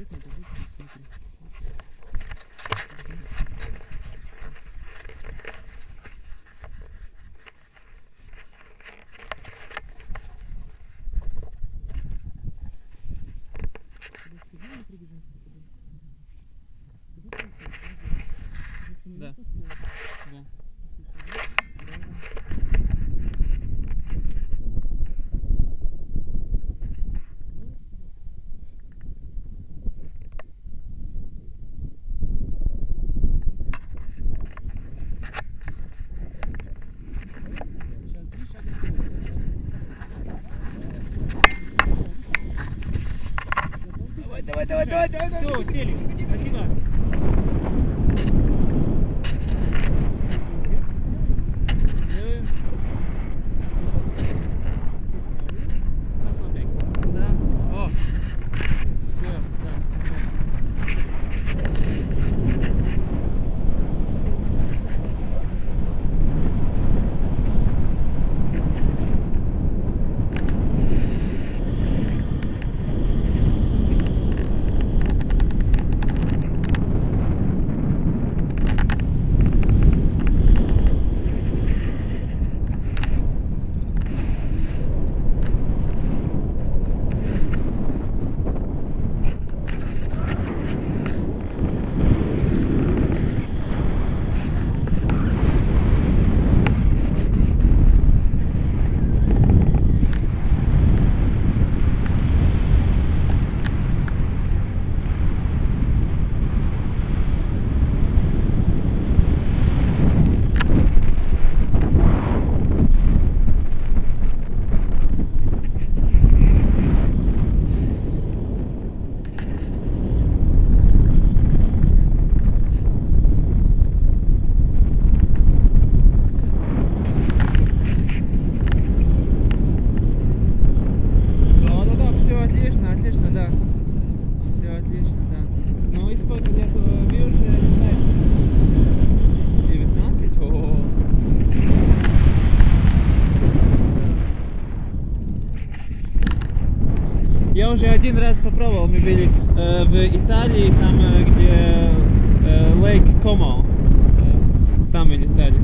Да. Да. Давай. Все, сели. Спасибо. Расслабляй. Да. О. Все, да, вместе. Отлично, да. Все отлично, да. Ну и сколько лет вы уже летаете? 19? О. Я уже один раз попробовал, мы были в Италии, там где Лейк Комо, там мы летали.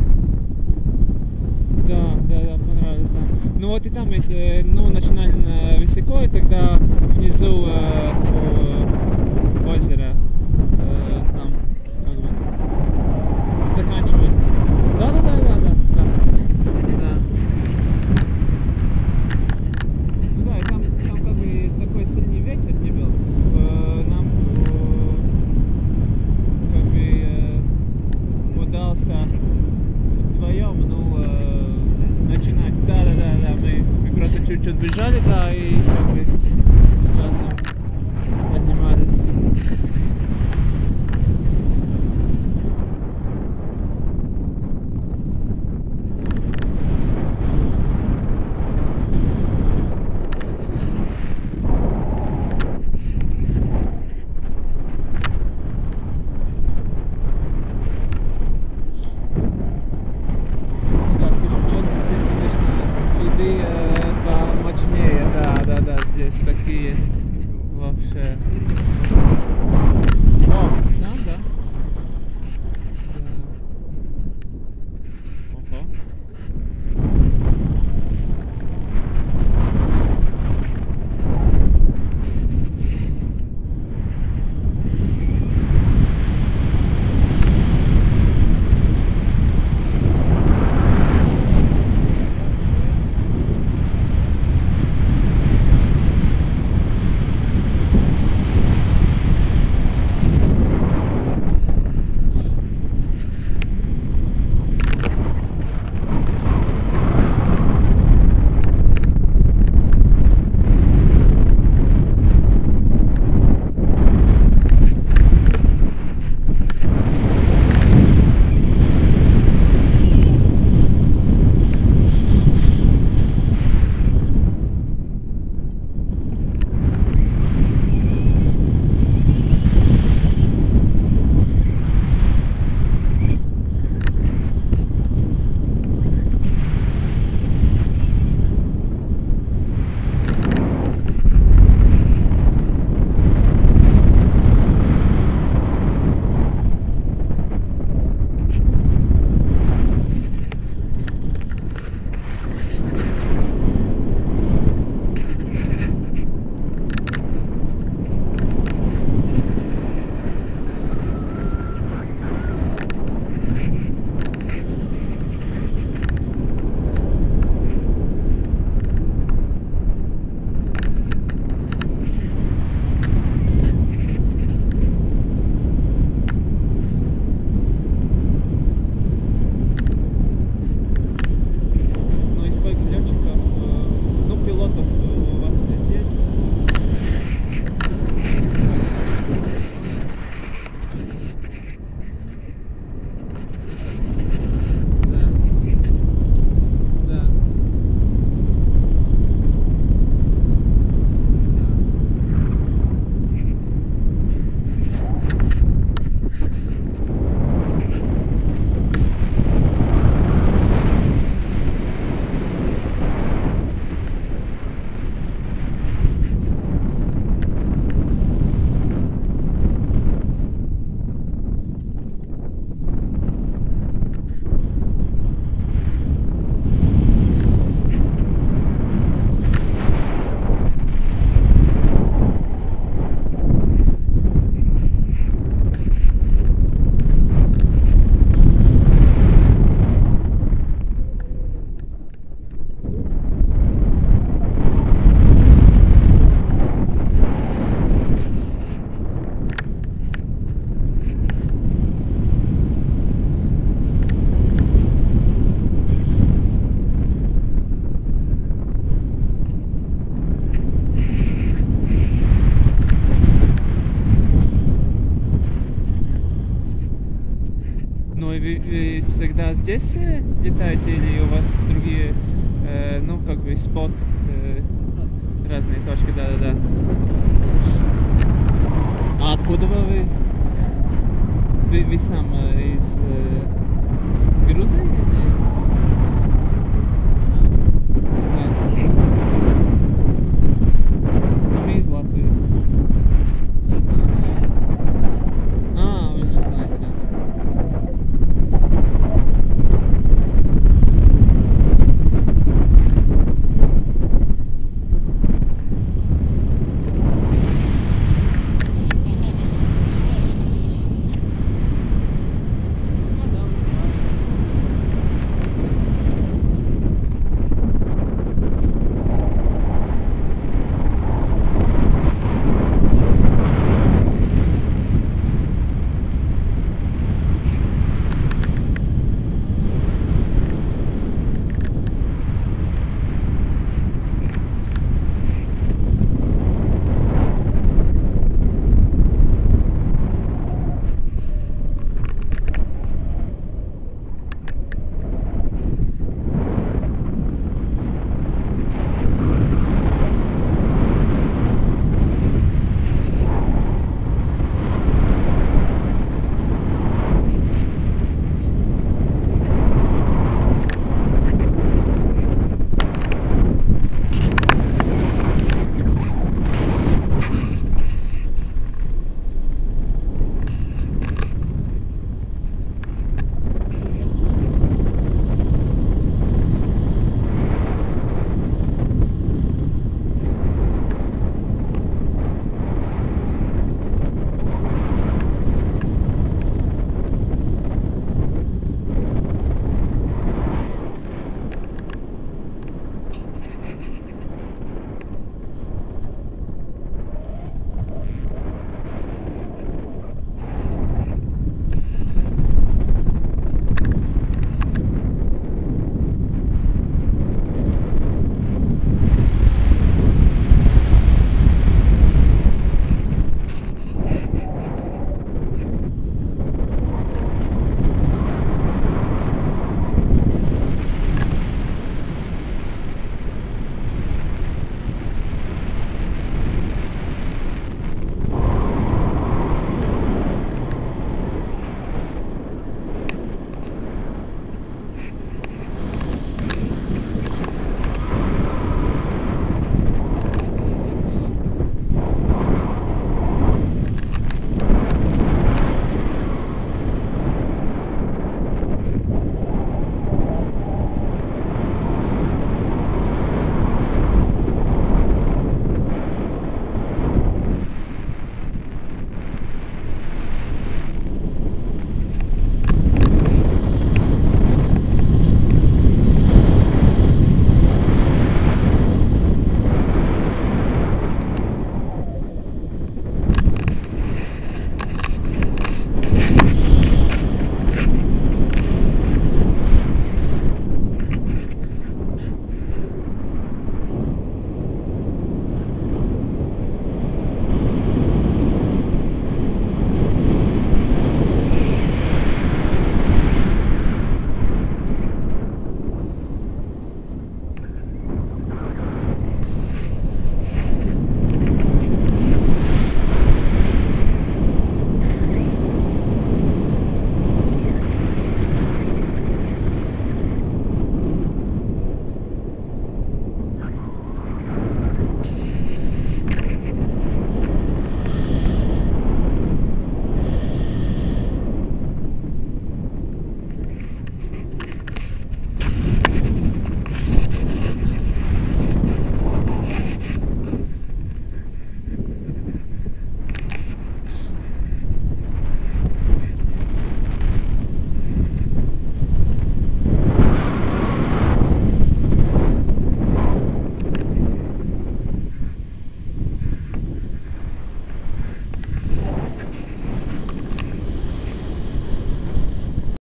Да, понравилось, да. Ну вот и там ну, начинали высоко, и тогда внизу озеро, там как бы заканчивает. Да. Ну да, и там как бы такой сильный ветер не был. Нам как бы удался вдвоем, ну, начинать. Да, мы просто чуть-чуть бежали, да, и как бы сразу поднимались. Помощнее, да, здесь такие вообще. О, да. Ого. всегда здесь летаете или у вас другие, ну, как бы, спот, разные точки, да-да-да. А откуда вы? Вы сам из Грузии или?